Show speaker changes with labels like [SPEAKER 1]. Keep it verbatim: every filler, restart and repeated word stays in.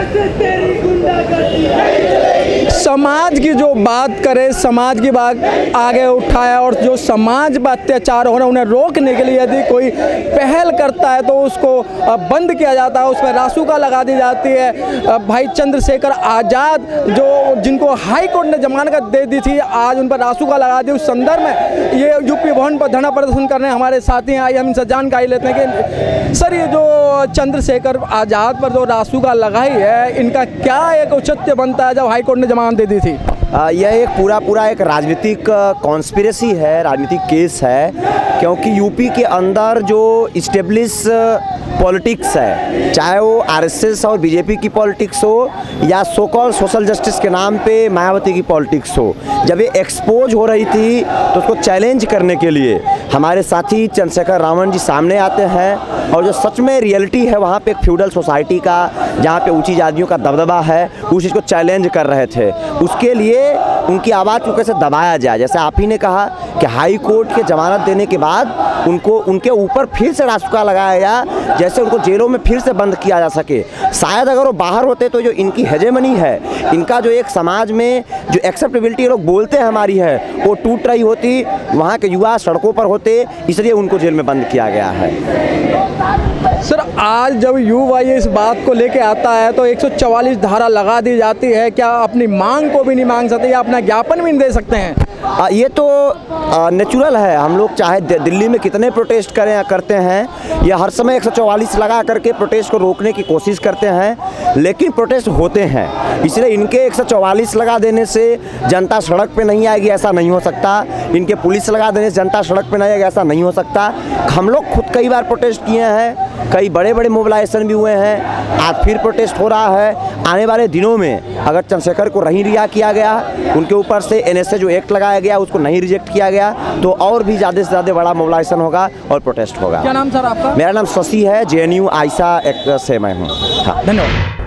[SPEAKER 1] समाज की जो बात करे, समाज की बात आगे उठाया और जो समाज में अत्याचार हो रहा है उन्हें रोकने के लिए यदि कोई पहल करता है तो उसको बंद किया जाता है, उसमें रासुका लगा दी जाती है। भाई चंद्रशेखर आज़ाद जो जिनको हाई कोर्ट ने जमानत दे दी थी, आज उन पर रासुका लगा दी। उस संदर्भ में ये यूपी भवन पर धरना प्रदर्शन करने हमारे साथी हैं, आइए हम इनसे जानकारी लेते हैं कि सर ये जो चंद्रशेखर आज़ाद पर जो रासुका लगाई है इनका क्या एक औचित्य बनता है जब हाई कोर्ट ने जमानत दे दी थी?
[SPEAKER 2] यह एक पूरा पूरा एक राजनीतिक कॉन्स्पिरेसी है, राजनीतिक केस है, क्योंकि यूपी के अंदर जो इस्टेब्लिश पॉलिटिक्स है, चाहे वो आरएसएस और बीजेपी की पॉलिटिक्स हो या सो कॉल्ड सोशल जस्टिस के नाम पे मायावती की पॉलिटिक्स हो, जब ये एक्सपोज हो रही थी तो उसको चैलेंज करने के लिए हमारे साथी चंद्रशेखर रावण जी सामने आते हैं और जो सच में रियलिटी है वहाँ पे एक फ्यूडल सोसाइटी का, जहाँ पे ऊंची जातियों का दबदबा है, उस चीज़ को चैलेंज कर रहे थे। उसके लिए उनकी आवाज़ को कैसे दबाया जाए, जैसे आप ही ने कहा कि हाई कोर्ट के जमानत देने के बाद उनको उनके ऊपर फिर से रासुका लगाया जाए, जैसे उनको जेलों में फिर से बंद किया जा सके। शायद अगर वो बाहर होते तो जो इनकी हेजेमनी है, इनका जो एक समाज में जो एक्सेप्टेबिलिटी लोग बोलते हैं हमारी है, वो टूट रही होती, वहाँ के युवा सड़कों पर होते, इसलिए उनको जेल में बंद किया गया है।
[SPEAKER 1] सर आज जब युवा ये इस बात को लेके आता है तो एक सौ चवालीस धारा लगा दी जाती है, क्या अपनी मांग को भी नहीं मांग सकते या अपना ज्ञापन भी नहीं दे सकते हैं?
[SPEAKER 2] आ, ये तो नेचुरल है। हम लोग चाहे दिल्ली में कितने प्रोटेस्ट करें या करते हैं, ये हर समय एक सौ चौवालीस लगा करके प्रोटेस्ट को रोकने की कोशिश करते हैं, लेकिन प्रोटेस्ट होते हैं। इसलिए इनके एक सौ चौवालीस लगा देने से जनता सड़क पे नहीं आएगी, ऐसा नहीं हो सकता। इनके पुलिस लगा देने से जनता सड़क पे नहीं आएगी, ऐसा नहीं हो सकता। हम लोग खुद कई बार प्रोटेस्ट किए हैं, कई बड़े बड़े मोबिलाइजेशन भी हुए हैं, आज फिर प्रोटेस्ट हो रहा है। आने वाले दिनों में अगर चंद्रशेखर को नहीं रिहा किया गया, उनके ऊपर से एन एस ए जो एक्ट लगाया गया उसको नहीं रिजेक्ट किया गया, तो और भी ज़्यादा से ज़्यादा बड़ा मोबिलाइजेशन होगा और प्रोटेस्ट होगा।
[SPEAKER 1] क्या नाम सर आपका?
[SPEAKER 2] मेरा नाम शशि है, जे एन यू आयशा एक से मैं हूँ। हाँ,
[SPEAKER 1] धन्यवाद।